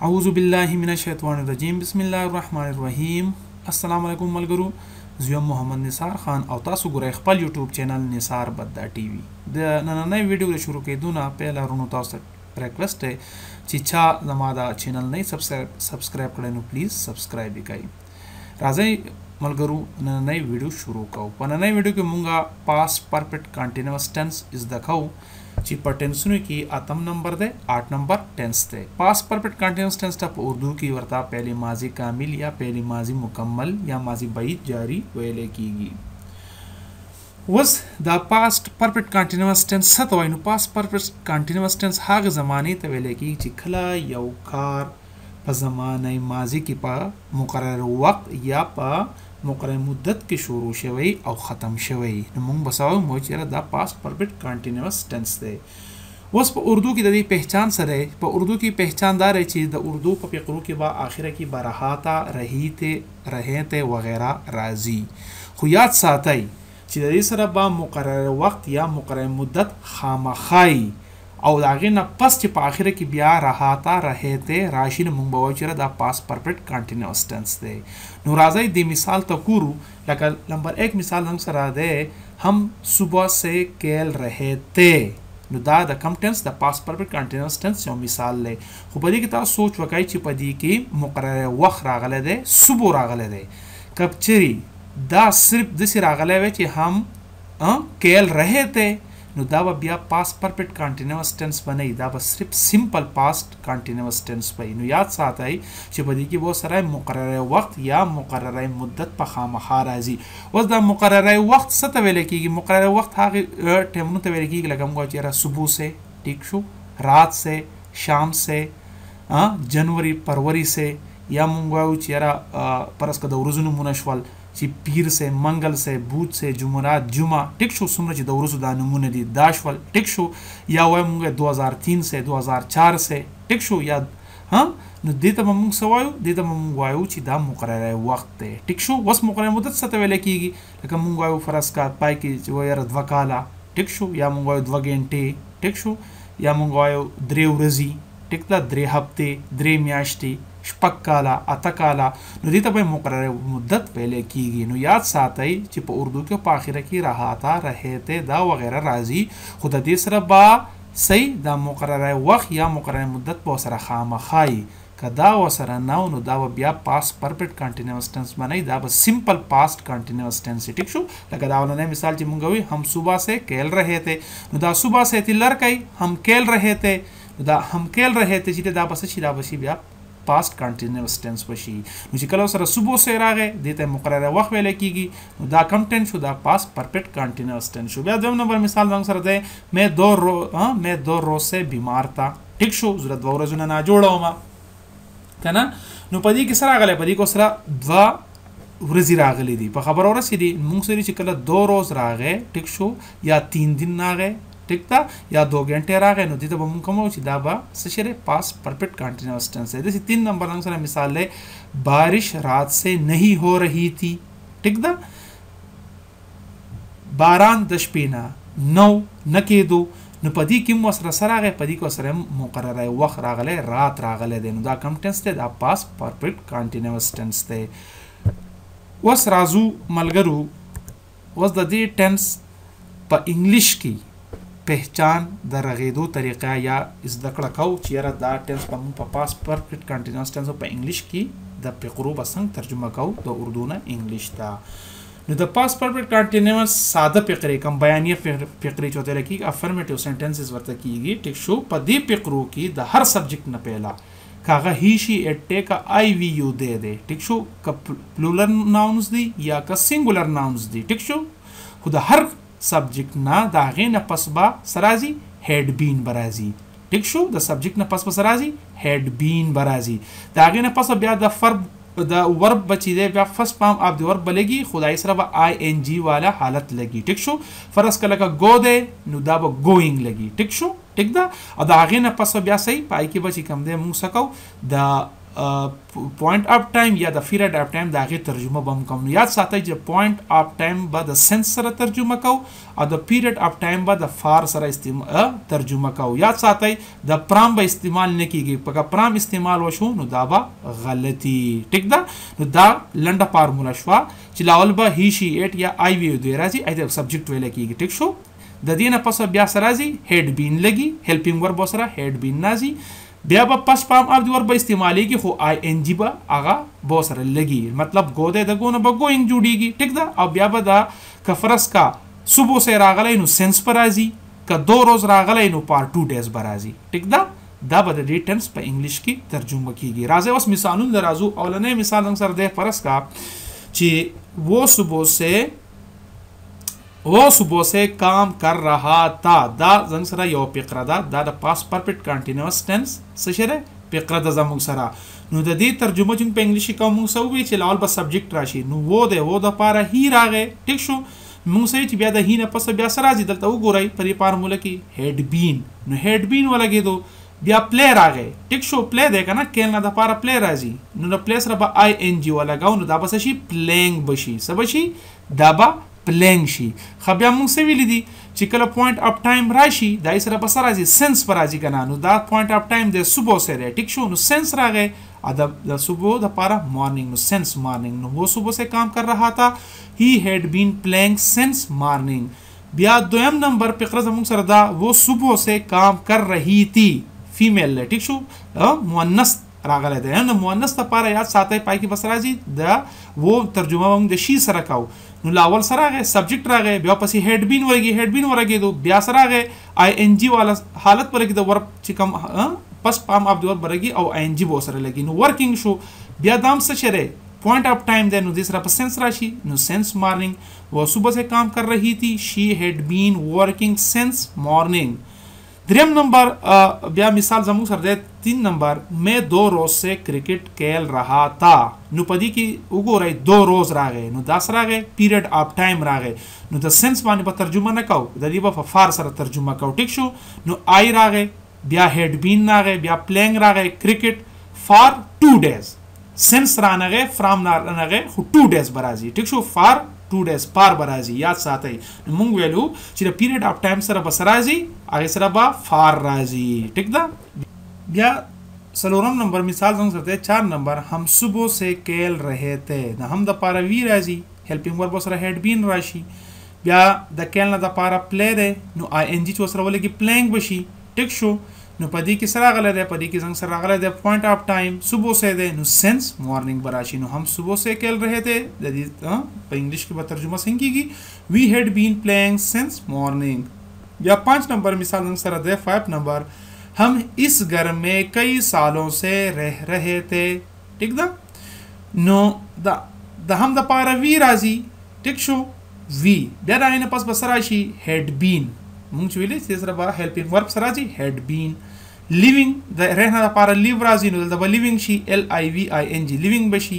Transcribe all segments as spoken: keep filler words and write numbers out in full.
اعوذ بالله من الشیطان الرجیم بسم الله الرحمن الرحیم. السلام علیکم ملګرو، زه محمد نثار خان او تاسو ګورئ خپل یوټیوب چینل نثار بدا ټي وي. د نننۍ ویډیو له شروع کېدو نه پهله رونو تاسو ریکوست دی چې چا زما دا چینل نه سبسکرایب سبسکرایب کړئ نو پلیز سبسکرایب وکړئ. راځئ ملګرو نننۍ ویډیو شروع کوو. په نننۍ ویډیو کې مونږه پاست پرفیکټ کنټینیوس ټنس زده کوو چې په ټنسونو کې اتم نمبر دی، آٹھ نمبر ټنس دی. پاست پرفیکٹ کنټینیوس ټنس ته په اردو کې ورته پہلی ماضی کامل یا پہلی ماضی مکمل یا ماضی بعید جاری ویل کیږي. اوس دا پاست پرفیکٹ کنټینیوس ټنس څه ته وایي؟ نو پاست پرفیکٹ کنټینیوس ټنس هغه زمانې ته ویل کیږي چې کله یو کار په زمانه ماضی کې په مقرر وخت یا په مقرر مدت کې شروع شوی او ختم شوی، نو موږ بساو مو چې دا پاست پرفیکٹ کنټینیوس ټنس دی. اوس په اردو کې د دې پہچان سره په اردو کې پہچان دار چې د اردو په فقرو کې با اخره کې برهاتا رهیته رهته وغیرہ راځي. خو یاد ساتئ چې د دې سره با مقرر وخت یا مقرر مدت خامخای او دا غینه پس چې په اخره کې بیا رهاتا رهته راشي، نو موږ به وایو چې دا پاست پرفیکٹ کنټینیوس ټنس دی. نو راځئ د مثال ته ګورو. لکه نمبر ایک مثال هم سره ده، هم صبح سے کیل رہے تھے. نو دا د کم ټنس د پاست پرفیکٹ کنټینیوس ټنس یو مثال دی. خو په دې کې تاسو سوچ وکړئ چې په دې کې مقرر وخت راغلی دی، صبح راغلی دی. کب چری دا صرف داسې راغلی وی چې هم کیل رہے تھے، نو دا به بیا پاست پرفیکٹ کنټینیوس ټنس بنئ، دا به صرف سمپل پاست کنټینیوس ټنس وي. نو یاد ساتئ چې په دې کې به سره مقرره وخت یا مقرره مدت په خامخا راځي. اوس دا مقرره وخت څه ته ویل کېږي؟ مقرره وخت هغه ټایمونو ته ویل کېږي لکه موږ وایو چې صبح سے، ټیک شو، رات سے، شام سے، جنوری فروری سے، یا موږ وایو چې پرس که د ورځو نومونه شول چې پیر سے، منگل سے، بود سے، جمعرات، جمعه، ټیک شو، څومره چې د ورځو دا نومونه دي دا شول، ټیک شو. یا وایو موږ دو هزار تین سے، دو هزار چار سے، ټیک شو. یا ها نو دې ته به موږ څه وایو؟ دې ته به موږ وایو چې دا مقرره وخت دی، ټیک شو. اوس مقرره مدت څه ته ویل کېږي؟ لکه موږ وایو فرض کا پای کې چې وایو دوه کاله، ټیک شو. یا موږ وایو دوه ګنټې، ټیک شو. یا موږ وایو درې ورځې، ټیک ده، درې هفتې، درې میاشتې، شپږ کاله، اته کاله. نو دې ته به مقرره مدت ویل کېږي. نو یاد ساتئ چې په اردو کې په آخره کې رهاتا رهته دا وغیره راځي، خو د دې سره به صحیح دا مقرره وخت یا مقرره مدت به سره خامخای. که دا وسره نه نو دا به بیا پاست پرفیکٹ کنټینیوس ټنس بنئ، دا به سمپل پاست کنټینیوس ټنس. ټیک شو. لکه دا ولنی مثال چې مونږ وی هم صبح سے کیل رہے تھے، نو دا صبح سے تی لړکای هم کیل رہے تھے، دا هم کیل رہے تھے چې دا بس شي دا بشي بیا پاست کنټینیوس ټنس بشي. نو چې کله سره صبح سے راغی دې ته مقرره وخت ویل کېږي، نو دا کم ټنس شو، دا پاست پرفیکٹ کنټینیوس ټنس شو. بیا دویم نمبر مثال زنګ سره ده، میں دو رو ها میں دو روز سے بیمار تھا. ټیک شو، زه دوه ورځې نه جوړه وم کنه. نو په دې کې سره راغلی، په دې کې سره دوه ورځې راغلي دي، په خبره ورسېدي. موږ سره چې کله دو روز راغی، ټیک شو، یا تین دن راغی، ٹھیک تھا، یا دو گھنٹے راغے، نو دې ته به موږ کوم وایو چې دا به څه شی دی؟ پاست پرفیکٹ کنټینیوس ټنس دی. داسې تین نمبر رنګ سره مثال دی، بارش رات سے نہیں ہو رہی تھی. ټیک ده، باران د شپې نه نو نه کېدو. نو په دې کې مو سره سره راغی، په دې کې سره مقرره وخت راغلی، رات راغلی دی. نو دا کوم ټنس دی؟ دا پاست پرفیکٹ کنټینیوس ټنس دی. اوس راځو ملګرو، اوس د دې ټنس په انګلیش کې پہچان د رغېدو طریقه یا زده کړه کوو چې یاره دا ټنس به موږ په پاست پرفیکٹ کنټینیوس ټنس په انګلیش کې د فقرو به څنګه ترجمه کوو د اردو نه انګلیش ته. نو د پاست پرفیکٹ کنټینیوس ساده فقرې کوم بیانیه فقرې چې ورته کېږي افرمیټیو سینټنسز ورته کېږي. ټیک شو. په دې فقرو کې د هر سبجیکټ نه پهلا کاغه هی شي اټ ټیک آی وی یو دی دی. ټیک شو. که پلورل ناونز دي یا که سنگولر ناونز دي، ټیک شو. خو د هر سبجیکٹ نه دا غې نه پس به سرازي هډ بین برازي. ټیک شو. د سبجیکٹ نه پس به سرازي هډ بین برازي. دا غې نه پس بیا د فرب د ورب بچی دی، بیا فرست فارم اف د ورب بلګي، خدای سره به آی ان جی والا حالت لګي. ټیک شو. فرض کله که گو دی نو دا به گوینګ لګي. ټیک شو. ټیک ده. او دا غې نه پس بیا صحیح پای کې به چې کوم دی موږ څه کوو د پوینټ اف ټایم یا د پیریډ اف ټایم د هغې ترجمه به هم کوم. یاد ساتئ چې پوینټ اف ټایم به د سنس سره ترجمه کوو او د پیریډ اف ټایم به د فار سره ترجمه کوو. یاد ساتئ د پرام به استعمال نه کیږي، که پرام استعمال وشو نو دا به غلطي. ټیک ده، نو دا لنډه فارموله شوه چې لاول به هی شي ایټ یا آی وی دوی راځي، ای د سبجیکټ ویل کیږي. ټیک شو، د دې نه پس بیا سره راځي هیډ بین لګي، هیلپینګ ورب سره هیډ بین راځي. بیا به پس پام اف دی ورب استعمالیږي خو آی ان جی به هغه بو سره لګي، مطلب گو دی د ګونه به ګوینګ جوړیږي. ټیک ده، او بیا به دا کفرس کا صبح سے راغلی نو سنس پر راځي، که دو روز راغلی نو پار ټو ډیز پر راځي. ټیک ده، دا به د دې ټنس په انګلیش کې ترجمه کیږي. راځي اوس مثالونه درازو. اولنې مثال څنګه سره د فرض کا چې وہ صبح سے वो सुबह से काम कर रहा था. دا زنګ سره یو فقره ده، دا د پاس پرفیکټ کنټینیوس ټنس څه شری فقره ده زموږ سره. نو د دې ترجمه چې په انګلیش کې کوم موږ سوي چې لاول به سبجیکټ راشي، نو وو ده وو د پاره هی راغې. ټیک شو، موږ سوي چې بیا د هی نه پس بیا سره راځي. دلته وګورئ په دې فارموله کې هیډ بین، نو هیډ بین ولګېدو، بیا پلی راغې. ټیک شو، پلی دی کنه، کین نه د پاره پلی راځي، نو د پلی سره به آی ان جی ولګاو، نو دا به څه شي پلینګ بشي. څه بشي؟ دا به پلینګ شي. خو بیا موږ څه ویلي دي چې کله پوینټ اف ټایم راشي دای سره به سره راځي سنس پر راځي کنه، نو دا پوینټ اف ټایم د صبح سره دی. ټیک شو، نو سنس راغې ادب د صبح د پاره مارننګ، نو سنس مارننګ. نو وہ صبح سے کام کر رہا تھا، ہی ہیڈ بین پلینگ سنس مارننگ. بیا دویم نمبر فقره زموږ سره دا وہ صبح سے کام کر رہی تھی، فیمیل. ټیک شو، مؤنث راغلی دی. نو مؤنث لپاره یاد ساتئ پای کې بس راځي د وہ ترجمه موږ د شي سره کوو. نو لاول سره راغی سبجیکټ راغی، بیا پسې هیډ بین ورګي، هیډ بین ورګېدو، بیا سره راغی آی ان جی والا حالت پر کې د ورب چې کوم پس پام اف دی ورب ورګي او آی ان جی بو سره لګي، نو ورکینګ شو. بیا دام څه شری پوینټ اف ټایم دی، نو دې سره په سنس راشي، نو سنس مارننګ. وہ صبح سے کام کر رہی تھی، شی ہیڈ بین ورکنگ سنس مارننگ. دریم نمبر بیا مثال زموږ سره دی تین نمبر، میں دو روز سے کرکٹ کھیل رہا تھا. نو پدې کې وګورئ دو روز راغی، نو دا سره راغی پیریډ اف ټایم راغی، نو د سنس باندې به ترجمه نه کوو، د دې به په فار سره ترجمه کوو. ټیک شو، نو آی راغی، بیا هیډ بین راغی، بیا پلینګ راغی، کرکٹ فار ټو ډیز. سنس رانغی فرام رانغی خو ټو ډیز به راځي. ټیک شو، فار ټو ډیز پار به راځي. یاد ساتئ، نو موږ ویلو چې د پیریډ اف ټایم سره به سره راځي، هغې سره به فار راځي. ټیک ده. بیا څلورم نمبر مثال څنګه سره دی چار نمبر، هم صبح سے کھیل رہے تھے. د هم د پاره وی راځي، هیلپینګ ورب سره هیډ بین راشي. بیا د کھیل نه د پاره پلی دی، نو آی ان جی چې سره ولګي پلینګ بشي. ټیک شو، نو پدې کې سره راغلی دی، پدې کې څنګه سره راغلی دی پوینټ اف ټایم صبح سے دی، نو سنس مارننګ به راشي. نو هم صبح سے کھیل رہے تھے، د دې په انګلیش کې به ترجمه څنګه کېږي، وی هیډ بین پلینګ سنس مارننگ. بیا پانچ نمبر مثال څنګه سره دی فائیو نمبر، ہم اس گھر میں کئی سالوں سے رہ رہے تھے. ٹھیک ده، نو دا د هم د پاره وی راځي. ټیک شو، وی بیا دا نه پس بس راشي هیډ بین، مونږ چې ویلې چې سره به هیلپینګ ورب سره راځي هیډ بین. لیوینګ د رهنه لپاره لیو راځي، نو دلته به لیوینګ شي ال آی وی آی ان جی، لیوینګ بشي.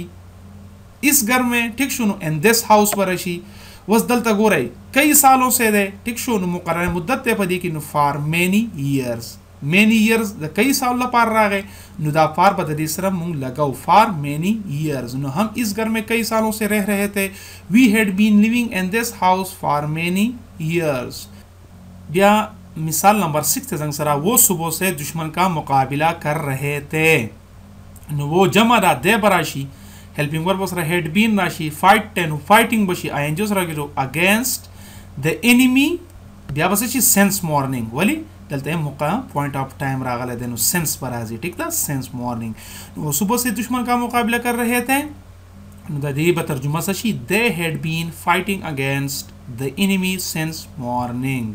اس گھر میں ټیک شو، نو ان دس هاوس به راشي. اوس دلته ګورئ کئی سالوں سے دی. ټیک شو، نو مقرره مدت دی په دې کې، نو فار مینی ایئرز. مینی ایئرز د کئی سال لپاره راغی، نو دا فار به د دې سره مونږ لګاو فار مینی ایئرز. نو هم اس گھر میں کئی سالوں سے رہ رہے تھے، وی ہیڈ بین لیونگ ان دس ہاؤس فار مینی ایئرز. بیا مثال نمبر سکس څنګه سره، وہ صبح سے دشمن کا مقابلہ کر رہے تھے. نو وہ جمع دا دی براشي، هیلپینګ ورب سره هیډ بین راشي، فایټ ټن فایټینګ بشي، آی ان جی سره راګیدو اگینست د انیمی. بیا به شي سنس مارننګ، ولی دلته موقع پوینټ اف ټایم راغلی دی، نو سنس پر راځي. ټیک ده، سنس مارننگ. نو صبح سے دشمن کا مقابلہ کر رہے تھے، نو د دې به ترجمه څه شي، they had been fighting against the enemy since morning.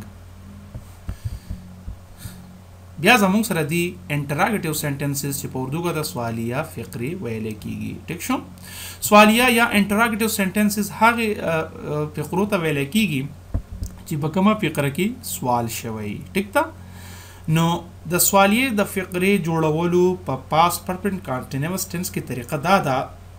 بیا زموږ سره دی انټراګیټیو سنټنسز چې په اردو کې د سوالیه فقرې ویل کیږي. ټیک شو، سوالیه یا انټراګیټیو سنټنسز هغه فقرو ته ویل کیږي چې په کومه فقره کې سوال شوی. ټیک ده، نو د سوالیه د فقرې جوړولو په پاست پرفیکټ کنټینیوس ټنس کې طریقه دا ده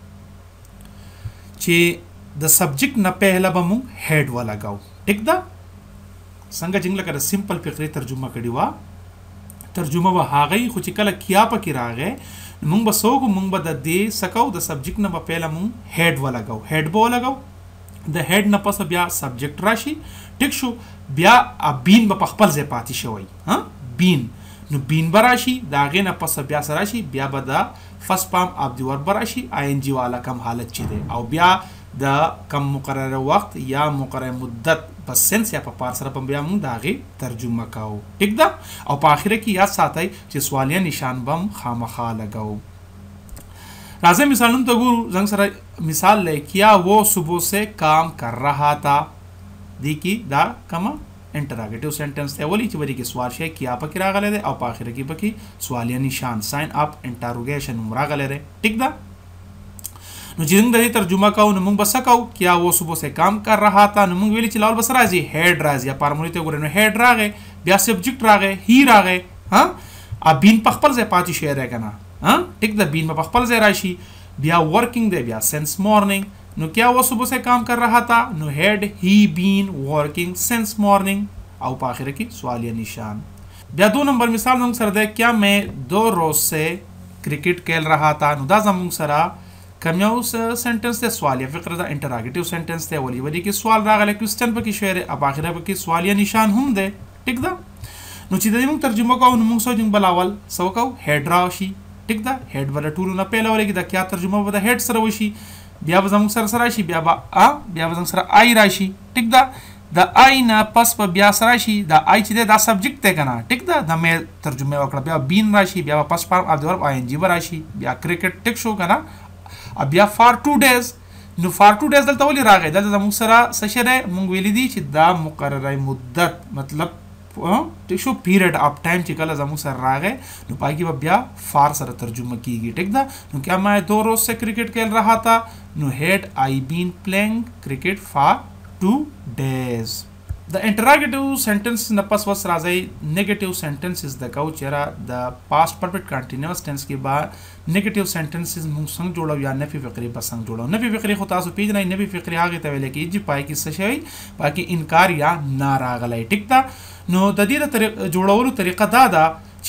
چې د سبجیکټ نه پهله به موږ هیډ ولګاو. ټیک ده، څنګه چې لکه د سمپل فقرې ترجمه کړې وه، ترجمه به هغه خو چې کله کیا پکې راغی، مونږ به سوګو مونږ به د دې سکو د سبجیکټ نه به پیله مونږ هیډ ولګو هیډ به ولګو د هیډ نه پس بیا سبجیکټ راشي ټیک شو بیا بین به په خپل ځای پاتې شوی ها بین نو بین به راشي د هغې نه پس بیا سره راشي بیا به د فرست فارم اف د ورب به راشي آی ان جي والا کم حالت چې دی او بیا د کم مقرره وخت یا مقرره مدت په سنس یا په پار سره په بیا موږ د هغې ترجمه کوو ټیک ده او په آخره کې یاد ساتئ چې سوالیه نشان به هم خامخا لګوو راځئ مثالونو ته ګورو زنګ سره مثال لے کیا وہ صبح سے کام کر رہا تھا دی کی دا کما انټراګیټیو سنټنس ته ولې چې بری کې سوال شي کیا پکې راغلی دی او په اخر کې پکې سوالیه نشان ساين اپ انټروګیشن هم راغلی دی ټیک ده نو چې موږ د ترجمه کوو نو موږ بس کوو کیا وہ صبح سے کام کر رہا تھا نو موږ ویلي چې لاول بس راځي هډ راځي یا فارمولې ته ګورئ نو هډ راغی بیا سبجیکټ راغی هی راغی ها ا بین په خپل ځای پاتې شي راکنه ها ټیک ده بین په خپل ځای راشي بیا ورکینګ دی بیا سنس مارنینګ نو کیا وہ صبح سے کام کر رہا تھا نو ہیڈ ہی بین ورکنگ سنس مارننگ او په اخر کې سوالیه نشان بیا دو نمبر مثال زموږ سره ده کیا میں دو روز سے کرکٹ کھیل رہا تھا نو دا زموږ سره کوم یو سنټنس ته سوالیه فقره ده انټراګیټیو سنټنس ته ولې ولې کې سوال راغلی کوېسچن پکې شوی دی په اخره کې سوالیه نشان هم دی ټیک ده نو چې د دې موږ ترجمه کوو نو موږ سوچ بلاول سو کوو هیډ راشي ټیک ده هیډ ولا ټولو نه پیله ولګي دا کیا ترجمه به د هیډ سره وشي بیا به زموږ سره سره راشي بیا به ا بیا به زموږ سره آی راشي ټیک ده د آی نه پس په بیا سره راشي دا آی چې دی دا سبجیکټ دی که نه ټیک ده د مې ترجمه وکړه بیا بین راشي بیا به پس فارم اف د ورب آی ان جي به راشي بیا کرکټ ټیک شو که نه بیا فار ټو ډیز نو فار ټو ډیز دلته ولې راغی دلته زموږ سره څه شی دی موږ ویلي دي چې دا مقرره مدت مطلب ټیک شو پیریډ اف ټایم چې کله زموږ سره راغی نو پای کې به بیا فار سره ترجمه کیږي ټیک ده نو کیا میں دو روز سے کرکٹ کھیل رہا تھا نو ہیڈ آئی بین پلینگ کرکٹ فار ٹو ڈیز د انټراګیټیو سنټنس نه پس وس راځي نیگیټیو سنټنسز د کو چیرې د پاست پرفیکټ کنټینیوس ټنس کې با نیگیټیو سنټنسز موږ څنګه جوړو یا نفي فقري په څنګه جوړو نفي فقري خو تاسو پیژنئ نفي فقري هغه ته ویل کېږي چې پای کې څه شي پای کې انکار یا ناراغلی ټیک ده نو د دې د جوړولو طریقه دا ده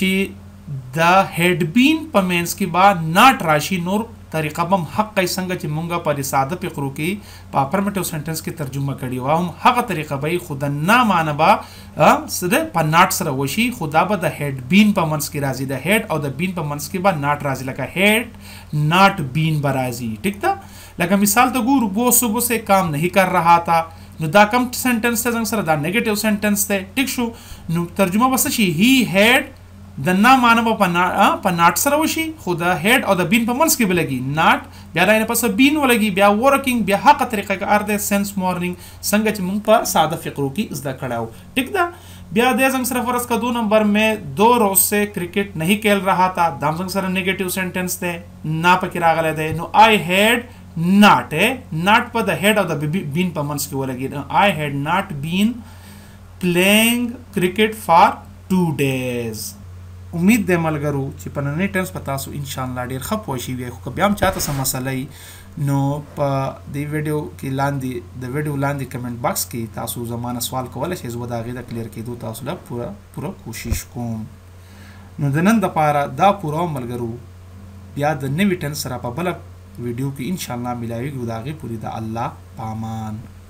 چې د هیډ بین په مینس کې با ناټ راشي نور طریقه بم حق کای څنګه چې مونږه په ساده فقرو کې په افرمیټیو سنټنس کې ترجمه کړي و هم هغه طریقه به خود نه معنی با سره په ناټ سره وشي خدا به د هیډ بین په منس کې راځي د هیډ او د بین په منس کې به ناټ راځي لکه هیډ ناٹ بین به راځي ټیک ده لکه مثال ته ګورو وہ صبح سے کام نہیں کر رہا تھا نو دا کم سنټنس ته څنګه سره دا نیگیټیو سنټنس ته ټیک شو نو ترجمه بس شي هی هیډ د نا معنی په په ناټ سره وشي خو د هیډ او د بین په منځ کې بلګي ناټ بیا داینه پس بین ولګي بیا ورکینګ بیا حق طریقه کې ار د سنس مارنینګ څنګه چې موږ په ساده فقرو کې زده کړو ټیک ده بیا د زنګ سره فرض کا دو نمبر میں دو روز سے کرکٹ نہیں کھیل رہا تھا دام زنګ سره نیگیټیو سنټنس ته نا پکې راغلی دی نو آی هیډ ناٹ ناٹ په د هیډ او د بین په منځ کې ولګي آی هیډ ناٹ بین پلیینګ کرکٹ فار ټو ډیز امید دی ملګرو چې په نننۍ ټرمز په تاسو انشاءالله ډېر ښه پوه شوي وي خو که بیا هم چاته څه مسله نو په دې ویډیو کې لاندې د ویډیو لاندې کمنټ باکس کې تاسو زمانه سوال کولی شئ زه به د هغې د کلیر کېدو تاسو له پوره پوره کوشش کوم نو د نن دپاره دا پوره ملګرو بیا د نوي ټرمز سره په بله ویډیو کې انشاءالله ملاویږو د هغې پورې د الله په امان